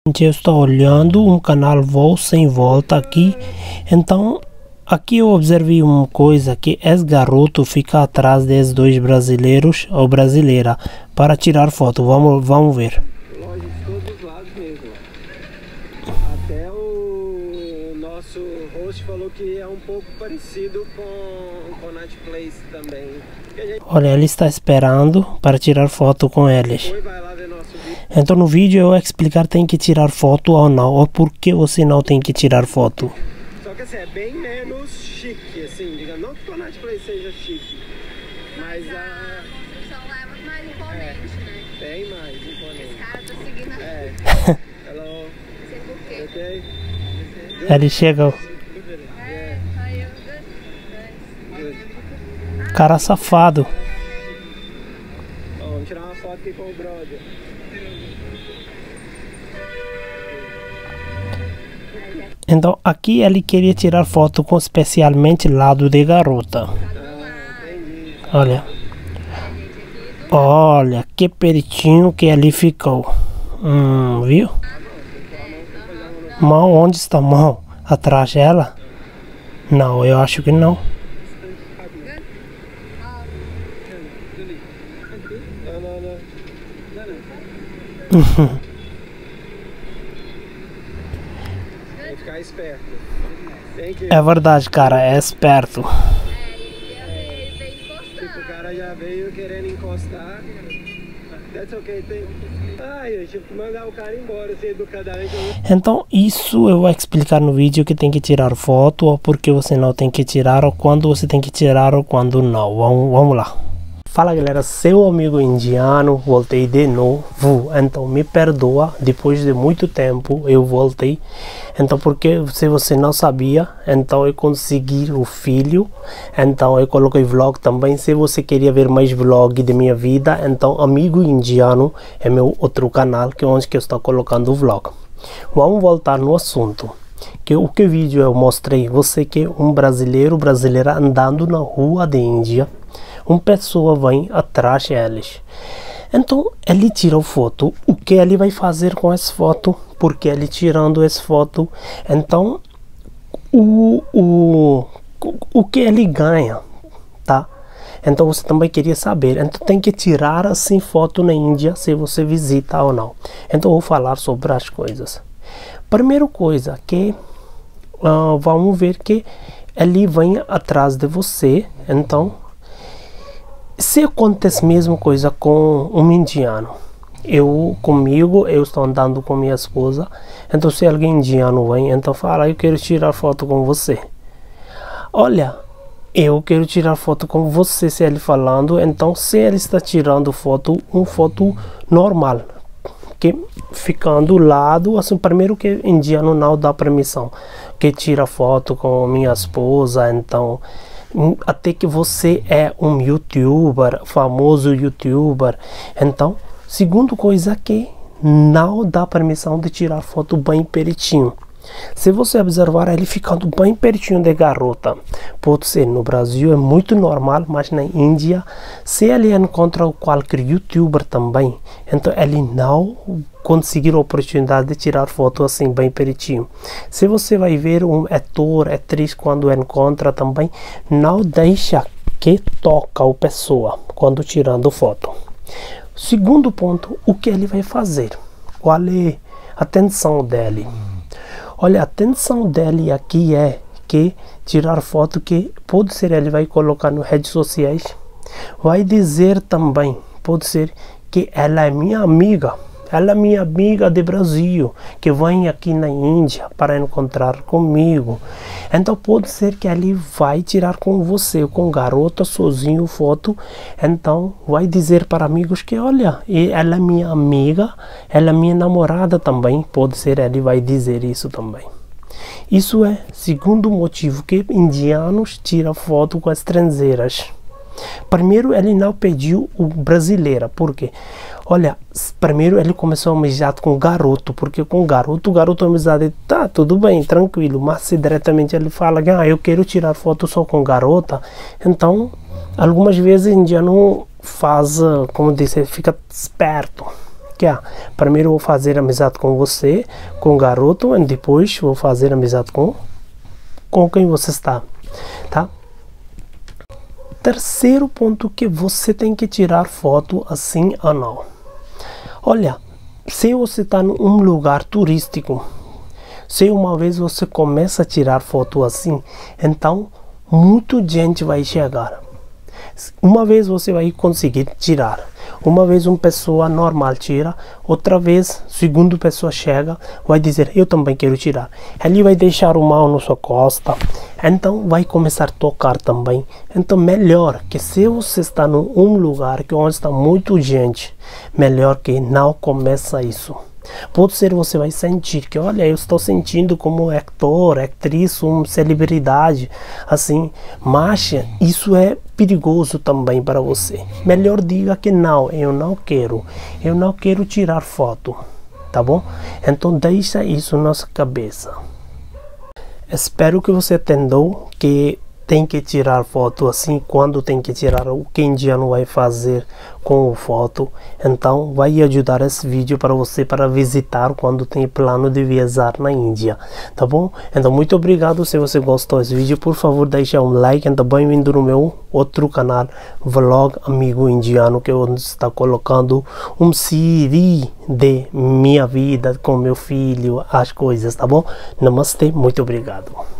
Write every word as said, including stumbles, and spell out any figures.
Eu estou olhando um canal Voo Sem Volta aqui, então aqui eu observei uma coisa, que esse garoto fica atrás desses dois brasileiros ou brasileira para tirar foto. Vamos, vamos ver. Loja de todos os lados mesmo. Até o nosso host falou que é um pouco parecido com o Night Place também. Gente... Olha, ele está esperando para tirar foto com eles. Foi, vai lá ver nosso vídeo. Então no vídeo eu vou explicar tem que tirar foto ou não, ou por que você não tem que tirar foto. Só que assim, é bem menos chique, assim, digamos. Não que o Night Place seja chique, mas a... São lá é mais imponente, né? Bem mais imponente. Esse cara tá seguindo a É. Hello. Não sei por quê. Okay. Ele chega, É, aí eu... Good. cara safado. Ó, vamos tirar uma foto aqui com o brother. Então aqui ele queria tirar foto com especialmente lado de garota. Ah, entendi. Olha. Olha que peritinho que ali ficou. Hum, viu? Mão, onde está a mão? Atrás dela? Não, eu acho que não. Não, não, não. Não, não. Tem que ficar esperto. Tem que... É verdade, cara, é esperto. Tipo, o cara já veio querendo encostar. That's okay, tem... Ai, tipo, mandar o cara embora, assim, educadamente. Então isso eu vou explicar no vídeo que tem que tirar foto, ou porque você não tem que tirar, ou quando você tem que tirar, ou quando não. Vamos, vamos lá. Fala galera, seu amigo indiano, voltei de novo, então me perdoa, depois de muito tempo eu voltei, então porque se você não sabia, então eu consegui o filho, então eu coloquei vlog também. Se você queria ver mais vlog de minha vida, então amigo indiano é meu outro canal, que é onde que eu estou colocando o vlog. Vamos voltar no assunto. Que o que vídeo eu mostrei você que um brasileiro brasileira andando na rua de Índia, uma pessoa vem atrás deles, então ele tira foto. O que ele vai fazer com essa foto? Porque ele tirando essa foto, então o, o, o que ele ganha, tá? Então você também queria saber, então tem que tirar assim foto na Índia se você visita ou não. Então eu vou falar sobre as coisas. Primeira coisa que uh, vamos ver que ele vem atrás de você, então se acontece a mesma coisa com um indiano, eu comigo, eu estou andando com minha esposa, então se alguém indiano vem, então fala, eu quero tirar foto com você. Olha, eu quero tirar foto com você, se ele falando, então se ele está tirando foto, uma foto normal, que ficando do lado, assim, primeiro que indiano não dá permissão, que tira foto com minha esposa, então até que você é um youtuber, famoso youtuber, então segundo coisa que não dá permissão de tirar foto bem pertinho. Se você observar ele ficando bem pertinho de garota, pode ser no Brasil é muito normal, mas na Índia, se ele encontra qualquer youtuber também, então ele não conseguir a oportunidade de tirar foto assim bem pertinho. Se você vai ver um ator, atriz quando encontra também, não deixa que toca a pessoa quando tirando foto. Segundo ponto, o que ele vai fazer? Qual é a atenção dele? Olha, a atenção dele aqui é que tirar foto que pode ser ele vai colocar nas redes sociais, vai dizer também, pode ser que ela é minha amiga, ela é minha amiga de Brasil, que vem aqui na Índia para encontrar comigo. Então pode ser que ele vai tirar com você, com garota sozinho foto, então vai dizer para amigos que olha, ela é minha amiga, ela é minha namorada também, pode ser ele vai dizer isso também. Isso é segundo motivo que indianos tiram foto com estrangeiras. Primeiro ele não pediu o brasileira, porque olha, primeiro ele começou a amizade com o garoto, porque com o garoto, o garoto amizade, tá, tudo bem, tranquilo, mas se diretamente ele fala que ah, eu quero tirar foto só com garota, então algumas vezes o indiano faz, como disse, fica esperto, que ah, primeiro vou fazer amizade com você, com o garoto, e depois vou fazer amizade com com quem você está, tá? Terceiro ponto, que você tem que tirar foto assim ou não. Olha, se você está em um lugar turístico, se uma vez você começa a tirar foto assim, então muita gente vai chegar. Uma vez você vai conseguir tirar, uma vez uma pessoa normal tira, outra vez segunda pessoa chega, vai dizer eu também quero tirar. Ele vai deixar o mão na sua costa, então vai começar a tocar também. Então melhor que se você está em um lugar que onde está muita gente, melhor que não começa isso. Pode ser você vai sentir que, olha, eu estou sentindo como ator, atriz, uma celebridade, assim, mas isso é perigoso também para você. Melhor diga que não, eu não quero, eu não quero tirar foto, tá bom? Então deixa isso na nossa cabeça. Espero que você entendeu que tem que tirar foto assim, quando tem que tirar, o que indiano vai fazer com a foto. Então vai ajudar esse vídeo para você para visitar quando tem plano de viajar na Índia, tá bom? Então muito obrigado. Se você gostou desse vídeo, por favor deixa um like e também bem-vindo no meu outro canal, Vlog Amigo Indiano, que eu está colocando um C D de minha vida com meu filho, as coisas, tá bom? Namastê, muito obrigado.